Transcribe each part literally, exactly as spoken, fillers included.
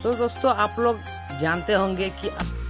तो दोस्तों आप लोग जानते होंगे कि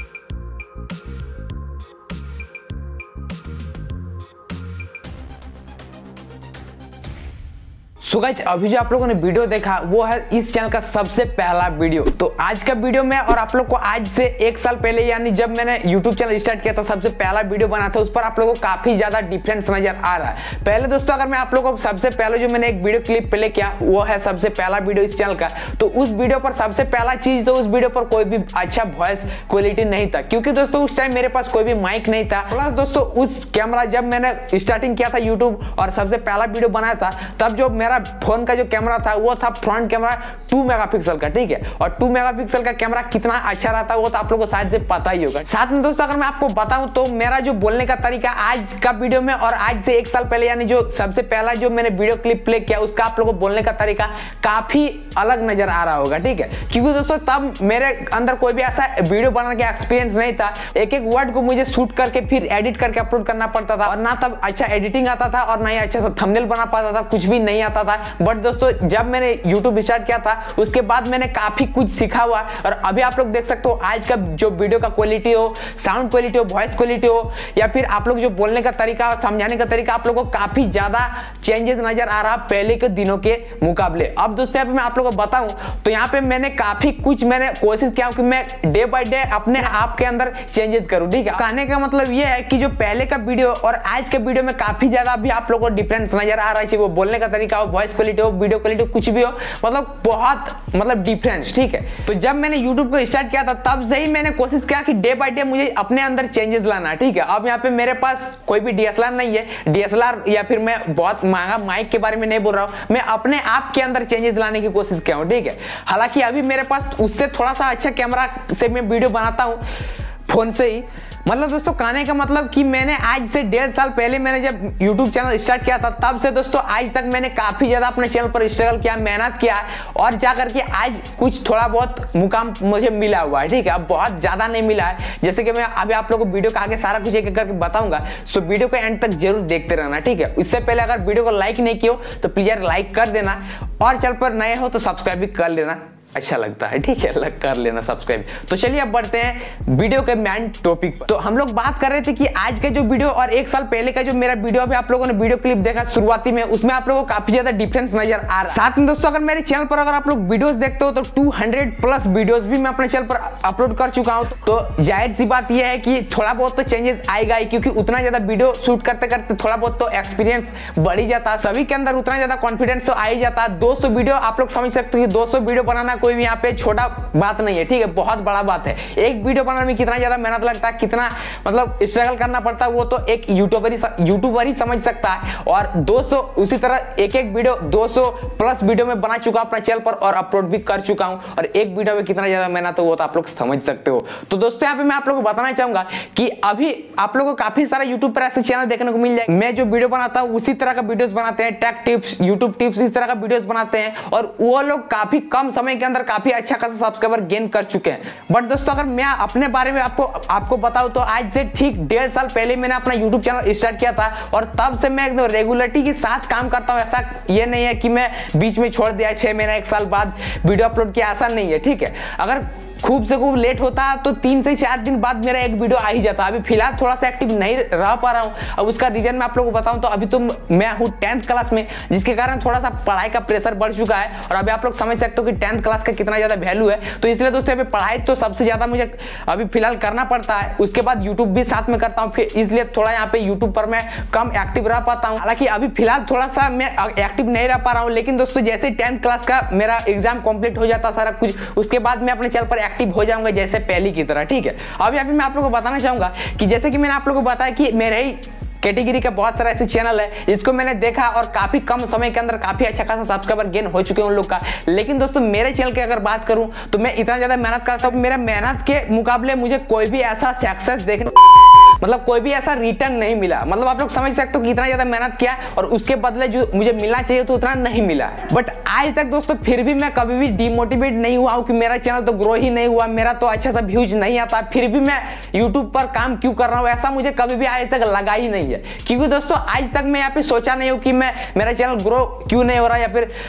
सो गाइस अभी जो आप लोगों ने वीडियो देखा वो है इस चैनल का सबसे पहला वीडियो। तो आज का वीडियो में और आप लोग को आज से एक साल पहले यानी जब मैंने यूट्यूब चैनल स्टार्ट किया था सबसे पहला वीडियो बना था, उस पर आप लोगों को काफी ज्यादा डिफरेंस नजर आ रहा है। पहले दोस्तों अगर मैं आप लोगों को सबसे पहले जो मैंने एक वीडियो क्लिप प्ले किया वो है सबसे पहला वीडियो इस चैनल का, तो उस वीडियो पर सबसे पहला चीज तो उस वीडियो पर कोई भी अच्छा वॉइस क्वालिटी नहीं था, क्योंकि दोस्तों उस टाइम मेरे पास कोई भी माइक नहीं था। प्लस दोस्तों उस कैमरा जब मैंने स्टार्टिंग किया था यूट्यूब और सबसे पहला वीडियो बनाया था तब जो मेरा फोन का जो कैमरा था वो था फ्रंट कैमरा टू मेगापिक्सल का, ठीक है। और टू मेगापिक्सल का कैमरा कितना अच्छा रहता है वो तो आप लोगों को शायद से पता ही होगा। साथ में दोस्तों अगर मैं आपको बताऊं तो मेरा जो बोलने का तरीका आज का वीडियो में और आज से एक साल पहले यानी जो सबसे पहला जो मैंने वीडियो क्लिप प्ले किया उसका आप लोगों को बोलने का तरीका काफी अलग नजर आ रहा होगा, ठीक है। क्योंकि दोस्तों तब मेरे अंदर कोई भी ऐसा वीडियो बनाने का एक्सपीरियंस नहीं था, एक एक वर्ड को मुझे शूट करके फिर एडिट करके अपलोड करना पड़ता था और ना तब अच्छा एडिटिंग आता था और ना ही अच्छा सा थंबनेल बना पाता था, कुछ भी नहीं आता था। बट दोस्तों जब मैंने YouTube स्टार्ट किया था उसके बाद मैंने काफी कुछ सीखा हुआ और अभी आप लोग देख सकते हो आज का जो वीडियो का क्वालिटी हो, साउंड क्वालिटी हो, वॉइस क्वालिटी हो या फिर आप लोग जो बोलने का तरीका समझाने का तरीका आप लोगों को काफी ज्यादा चेंजेस नजर आ रहा पहले के दिनों के मुकाबले। अब दोस्तों यहाँ पे मैं आप लोगों को बताऊं तो यहाँ पे मैंने काफी कुछ मैंने कोशिश किया कि मैं डे बाय डे अपने आप के अंदर चेंजेस करूं, ठीक है। कहने का मतलब ये है कि जो पहले का वीडियो और आज के वीडियो में काफी ज्यादा अभी आप लोगों को डिफरेंस नजर आ रहा है, वो बोलने का तरीका हो, वॉइस क्वालिटी हो, वीडियो क्वालिटी कुछ भी हो, मतलब बहुत मतलब डिफरेंस, ठीक है। तो जब मैंने YouTube को स्टार्ट किया था तब से ही मैंने कोशिश किया कि डे बाय डे मुझे अपने अंदर चेंजेस लाना, ठीक है। अब यहाँ पे मेरे पास कोई भी डी एस एल आर नहीं है, डी एस एल आर या फिर मैं बहुत महंगा माइक के बारे में नहीं बोल रहा हूँ, मैं अपने आप के अंदर चेंजेस लाने की कोशिश किया हूँ, ठीक है। हालांकि अभी मेरे पास उससे थोड़ा सा अच्छा कैमरा से मैं वीडियो बनाता हूँ फोन से ही। मतलब दोस्तों कहने का मतलब कि मैंने आज से डेढ़ साल पहले मैंने जब YouTube चैनल स्टार्ट किया था तब से दोस्तों आज तक मैंने काफी ज्यादा अपने चैनल पर स्ट्रगल किया, मेहनत किया और जाकर के आज कुछ थोड़ा बहुत मुकाम मुझे मिला हुआ है, ठीक है। अब बहुत ज्यादा नहीं मिला है, जैसे कि मैं अभी आप लोगों को वीडियो का आगे सारा कुछ एक एक करके बताऊंगा, सो वीडियो को एंड तक जरूर देखते रहना, ठीक है। इससे पहले अगर वीडियो को लाइक नहीं किया तो प्लीज यार लाइक कर देना और चैनल पर नए हो तो सब्सक्राइब भी कर लेना, अच्छा लगता है, ठीक है, लग कर लेना सब्सक्राइब। तो चलिए अब बढ़ते हैं वीडियो के मेन टॉपिक पर। तो हम लोग बात कर रहे थे कि आज का जो वीडियो और एक साल पहले का जो मेरा वीडियो अभी आप लोगों ने वीडियो क्लिप देखा शुरुआती में, उसमें आप लोगों को काफी ज्यादा डिफरेंस नजर आ रहा है। साथ में दोस्तों अगर मेरे चैनल पर अगर आप लोग वीडियोस देखते हो तो दो सौ प्लस वीडियोस भी मैं अपने चैनल पर अपलोड कर चुका हूं, तो जाहिर सी बात यह है कि थोड़ा बहुत तो चेंजेस आएगा ही, क्योंकि उतना ज्यादा वीडियो शूट करते करते थोड़ा बहुत तो एक्सपीरियंस बढ़ ही जाता है, सभी के अंदर उतना ज्यादा कॉन्फिडेंस तो आ ही जाता है। दो सौ वीडियो आप लोग समझ सकते हो कि दो सौ वीडियो बनाना कोई भी यहाँ पे छोटा बात नहीं है, ठीक है, बहुत बड़ा बात है। एक वीडियो बनाने में कितना ज्यादा मेहनत लगता है, कितना मतलब स्ट्रगल करना पड़ता है वो तो एक यूट्यूबर ही यूट्यूबर ही समझ सकता है। और दो सौ उसी तरह एक एक वीडियो दो सौ प्लस वीडियो में बना चुका अपने चैनल पर और अपलोड भी कर चुका हूं, और एक वीडियो में कितना ज्यादा मेहनत है वो तो आप लोग समझ सकते हो। तो दोस्तों यहाँ पे मैं आप लोगों को बताना चाहूंगा कि अभी आप लोगों को काफी सारा यूट्यूब पर ऐसे चैनल देखने को मिल जाएगा, मैं जो वीडियो बनाता हूँ उसी तरह का वीडियोस बनाते हैं, टेक टिप्स, यूट्यूब टिप्स, इस तरह का वीडियोस बनाते हैं और वो लोग काफी कम समय के अंदर काफी अच्छा खासा सब्सक्राइबर गेन कर चुके हैं। बट दोस्तों अगर मैं अपने बारे में आपको आपको बताऊं तो आज से ठीक डेढ़ साल पहले मैंने अपना यूट्यूब चैनल स्टार्ट किया था और तब से मैं एकदम रेगुलरिटी के साथ काम करता हूं। ऐसा ये नहीं है कि मैं बीच में छोड़ दिया, छह महीना एक साल बाद वीडियो अपलोड किया, ऐसा नहीं है, ठीक है। अगर खूब से खूब लेट होता तो तीन से चार दिन बाद मेरा एक वीडियो आ ही जाता। अभी फिलहाल थोड़ा सा एक्टिव नहीं रह पा रहा हूँ, अब उसका रीजन मैं आप लोगों को बताऊं तो अभी तो मैं हूँ टेंथ क्लास में, जिसके कारण थोड़ा सा पढ़ाई का प्रेशर बढ़ चुका है और अभी आप लोग समझ सकते हो कि टेंथ क्लास का कितना ज्यादा वैल्यू है। तो इसलिए दोस्तों अभी पढ़ाई तो सबसे ज्यादा मुझे अभी फिलहाल करना पड़ता है, उसके बाद यूट्यूब भी साथ में करता हूँ, फिर इसलिए थोड़ा यहाँ पे यूट्यूब पर मैं कम एक्टिव रह पाता हूँ। हालांकि अभी फिलहाल थोड़ा सा मैं एक्टिव नहीं रह पा रहा हूँ, लेकिन दोस्तों जैसे टेंथ क्लास का मेरा एग्जाम कंप्लीट हो जाता सारा कुछ, उसके बाद मैं अपने चैनल पर एक्टिव हो जाऊंगा जैसे पहली की तरह, ठीक है। अब यहाँ पे मैं आप लोगों को बताना चाहूंगा कि जैसे कि मैंने आप लोगों को बताया कि मेरे ही कैटेगरी का बहुत सारा ऐसे चैनल है, इसको मैंने देखा और काफी कम समय के अंदर काफी अच्छा खासा सब्सक्राइबर गेन हो चुके हैं उन लोग का। लेकिन दोस्तों मेरे चैनल की अगर बात करूं तो मैं इतना ज्यादा मेहनत करता हूं, मेरा मेहनत के मुकाबले मुझे कोई भी ऐसा सक्सेस देखने मतलब कोई भी ऐसा रिटर्न नहीं मिला। मतलब आप लोग समझ सकते हो कि इतना ज्यादा मेहनत किया और उसके बदले जो मुझे मिलना चाहिए तो उतना नहीं मिला। बट आज तक दोस्तों फिर भी मैं कभी भी डिमोटिवेट नहीं हुआ हूं कि मेरा चैनल तो ग्रो ही नहीं हुआ, मेरा तो अच्छा सा व्यूज नहीं आता, फिर भी मैं यूट्यूब पर काम क्यों कर रहा हूं, ऐसा मुझे कभी भी आज तक लगा ही नहीं है। क्योंकि दोस्तों आज तक मैं यहाँ पे सोचा नहीं हूं कि मैं मेरा चैनल ग्रो क्यों नहीं हो रहा या फिर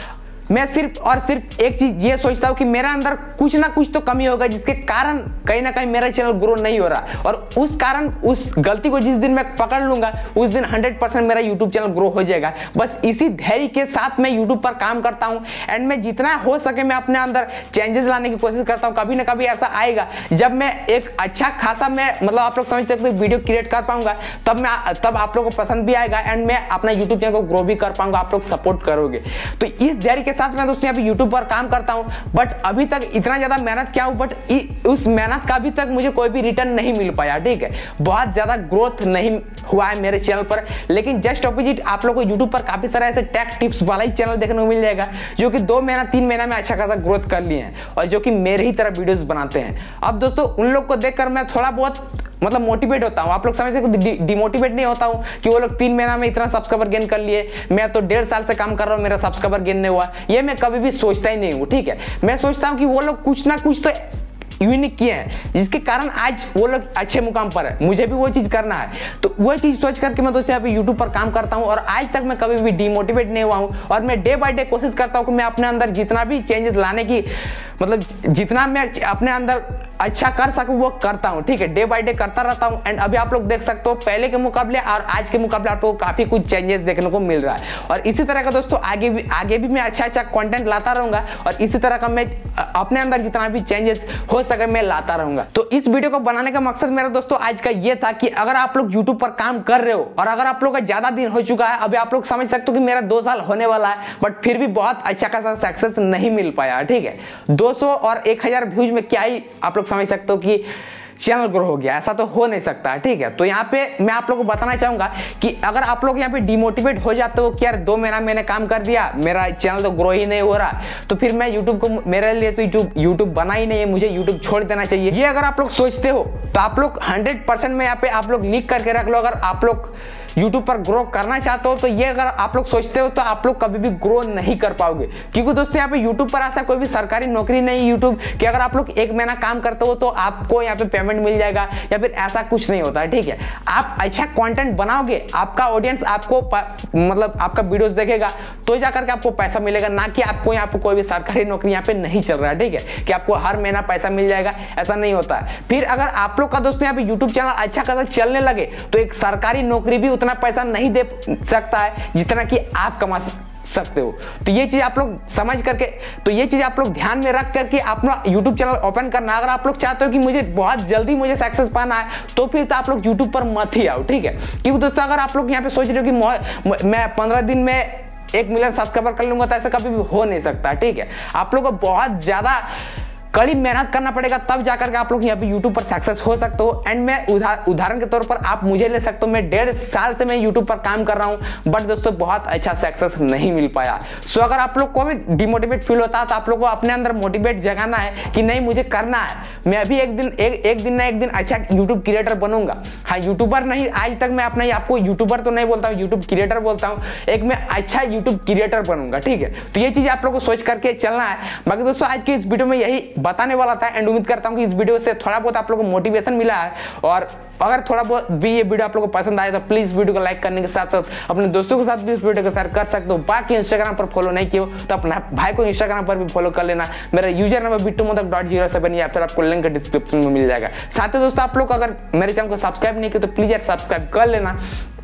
मैं सिर्फ और सिर्फ एक चीज ये सोचता हूँ कि मेरा अंदर कुछ ना कुछ तो कमी होगा जिसके कारण कहीं ना कहीं मेरा चैनल ग्रो नहीं हो रहा, और उस कारण उस गलती को जिस दिन मैं पकड़ लूंगा उस दिन हंड्रेड परसेंट मेरा यूट्यूब चैनल ग्रो हो जाएगा। बस इसी धैर्य के साथ मैं यूट्यूब पर काम करता हूँ एंड मैं जितना हो सके मैं अपने अंदर चेंजेस लाने की कोशिश करता हूँ। कभी ना कभी ऐसा आएगा जब मैं एक अच्छा खासा मैं मतलब आप लोग समझते हो वीडियो क्रिएट कर पाऊंगा, तब मैं तब आप लोगों को पसंद भी आएगा एंड मैं अपना यूट्यूब चैनल को ग्रो भी कर पाऊंगा, आप लोग सपोर्ट करोगे। तो इस धैर्य के साथ मैं दोस्तों यहाँ पे यूट्यूब पर काम करता हूँ, बट अभी तक इतना ज्यादा मेहनत किया हूँ, बट उस मेहनत का अभी तक मुझे कोई भी रिटर्न नहीं मिल पाया। ठीक है, बहुत ज्यादा ग्रोथ नहीं हुआ है मेरे चैनल पर, लेकिन जस्ट ऑपोजिट आप लोग को यूट्यूब पर काफी सारा ऐसे टेक टिप्स वाला ही चैनल देखने को मिल जाएगा जो कि दो महीना तीन महीना में अच्छा खासा ग्रोथ कर लिए हैं और जो कि मेरे ही तरह वीडियोस बनाते हैं। अब दोस्तों उन लोग को देखकर मैं थोड़ा बहुत मतलब मोटिवेट होता हूँ। आप लोग समझ सकते हो, डिमोटिवेट नहीं होता हूँ कि वो लोग तीन महीना में इतना सब्सक्राइबर गेन कर लिए, मैं तो डेढ़ साल से काम कर रहा हूँ मेरा सब्सक्राइबर गेन नहीं हुआ, ये मैं कभी भी सोचता ही नहीं हूँ। ठीक है, मैं सोचता हूँ कि वो लोग कुछ ना कुछ तो यूनिक किए हैं जिसके कारण आज वो लोग अच्छे मुकाम पर है, मुझे भी वो चीज करना है। तो वो चीज सोच करके मैं दोस्तों यहाँ पे यूट्यूब पर काम करता हूँ और आज तक मैं कभी भी डिमोटिवेट नहीं हुआ हूँ और मैं डे बाय डे कोशिश करता हूँ कि मैं अपने अंदर जितना भी चेंजेस लाने की मतलब जितना मैं अपने अंदर अच्छा कर सकूं वो करता हूं। ठीक है, डे बाय डे करता रहता हूं एंड अभी आप लोग देख सकते हो पहले के मुकाबले और आज के मुकाबले आपको काफी कुछ चेंजेस देखने को मिल रहा है। और इसी तरह का दोस्तों आगे भी आगे भी मैं अच्छा अच्छा कंटेंट लाता रहूंगा और इसी तरह का मैं अपने अंदर जितना भी चेंजेस हो सके मैं लाता रहूंगा। तो इस वीडियो को बनाने का मकसद मेरा दोस्तों आज का ये था कि अगर आप लोग यूट्यूब पर काम कर रहे हो और अगर आप लोग का ज्यादा दिन हो चुका है, अभी आप लोग समझ सकते हो कि मेरा दो साल होने वाला है, बट फिर भी बहुत अच्छा खासा सक्सेस नहीं मिल पाया। ठीक है, दो सौ और एक हजार व्यूज में क्या ही आप लोग समझ सकते हो कि चैनल ग्रो हो गया, ऐसा तो हो नहीं सकता। ठीक है, तो यहाँ पे मैं आप लोगों को बताना चाहूंगा कि अगर आप लोग यहाँ पे डिमोटिवेट हो जाते हो कि यार दो महीना मैंने काम कर दिया मेरा चैनल तो ग्रो ही नहीं हो रहा, तो फिर मैं यूट्यूब को मेरे लिए तो यूट्यूब यूट्यूब बना ही नहीं है, मुझे यूट्यूब छोड़ देना चाहिए, ये अगर आप लोग सोचते हो तो आप लोग हंड्रेड परसेंट में यहाँ पे आप लोग लिख करके रख लो। अगर आप लोग यूट्यूब पर ग्रो करना चाहते हो तो ये अगर आप लोग सोचते हो तो आप लोग कभी भी ग्रो नहीं कर पाओगे, क्योंकि दोस्तों यहाँ पे यूट्यूब पर ऐसा कोई भी सरकारी नौकरी नहीं यूट्यूब कि अगर आप लोग एक महीना काम करते हो तो आपको यहाँ पे पेमेंट मिल जाएगा या फिर ऐसा कुछ नहीं होता है। ठीक है, आप अच्छा कंटेंट बनाओगे, आपका ऑडियंस आपको मतलब आपका वीडियोस देखेगा तो जाकर के आपको पैसा मिलेगा, ना कि आपको यहाँ पे कोई भी सरकारी नौकरी यहाँ पे नहीं चल रहा है। ठीक है, कि आपको हर महीना पैसा मिल जाएगा, ऐसा नहीं होता है। फिर अगर आप लोग का दोस्तों यहाँ पे यूट्यूब चैनल अच्छा खासा चलने लगे तो एक सरकारी नौकरी भी उतना पैसा नहीं दे सकता है जितना कि आप कमा सकते हो। तो ये चीज आप लोग समझ करके तो ये चीज आप लोग ध्यान में रख करके अपना यूट्यूब चैनल ओपन करना। अगर आप लोग चाहते हो कि मुझे बहुत जल्दी मुझे सक्सेस पाना है तो फिर तो आप लोग यूट्यूब पर मत ही आओ। ठीक है, क्योंकि दोस्तों अगर आप लोग यहाँ पे सोच रहे हो कि मैं पंद्रह दिन में एक मिलियन सब्सक्राइबर कर लूंगा तो ऐसा कभी भी हो नहीं सकता। ठीक है, आप लोग को बहुत ज्यादा कड़ी मेहनत करना पड़ेगा तब जाकर के आप लोग यहाँ पे यूट्यूब पर सक्सेस हो सकते हो। एंड मैं उदाहरण उदाहरण के तौर पर आप मुझे ले सकते हो, मैं डेढ़ साल से मैं यूट्यूब पर काम कर रहा हूँ बट दोस्तों बहुत अच्छा सक्सेस नहीं मिल पाया। सो अगर आप लोग को भी डिमोटिवेट फील होता है तो आप लोग को अपने अंदर मोटिवेट जगाना है कि नहीं मुझे करना है, मैं भी एक दिन एक, एक दिन ना एक दिन अच्छा यूट्यूब क्रिएटर बनूंगा। हाँ, यूट्यूबर नहीं, आज तक मैं अपना आपको यूट्यूबर तो नहीं बोलता हूँ, यूट्यूब क्रिएटर बोलता हूँ, एक मैं अच्छा यूट्यूब क्रिएटर बनूंगा। ठीक है, तो ये चीज आप लोग को सोच करके चलना है। बाकी दोस्तों आज की इस वीडियो में यही बताने वाला था एंड उम्मीद करता हूं कि इस वीडियो से थोड़ा बहुत आप लोगों को मोटिवेशन मिला है। और अगर थोड़ा बहुत भी ये वीडियो आप लोगों को पसंद आए तो प्लीज वीडियो को लाइक करने के साथ साथ अपने दोस्तों के साथ भी इस वीडियो को शेयर कर सकते हो। बाकी इंस्टाग्राम पर फॉलो नहीं किया हो तो अपना भाई को इंस्टाग्राम पर भी फॉलो कर लेना, मेरा user number Bittu Modak dot zero seven या फिर आपको लिंक डिस्क्रिप्शन में मिल जाएगा। साथ ही दोस्तों आप लोग अगर मेरे चैनल को सब्सक्राइब नहीं किया तो प्लीज यार सब्सक्राइब कर लेना।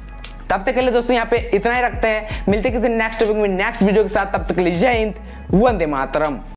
तब तक के लिए दोस्तों यहाँ पे इतना ही रखते हैं, मिलते किसी नेक्स्ट टॉपिक में नेक्स्ट वीडियो के साथ। तब तक के लिए जय हिंद, वंदे मातरम।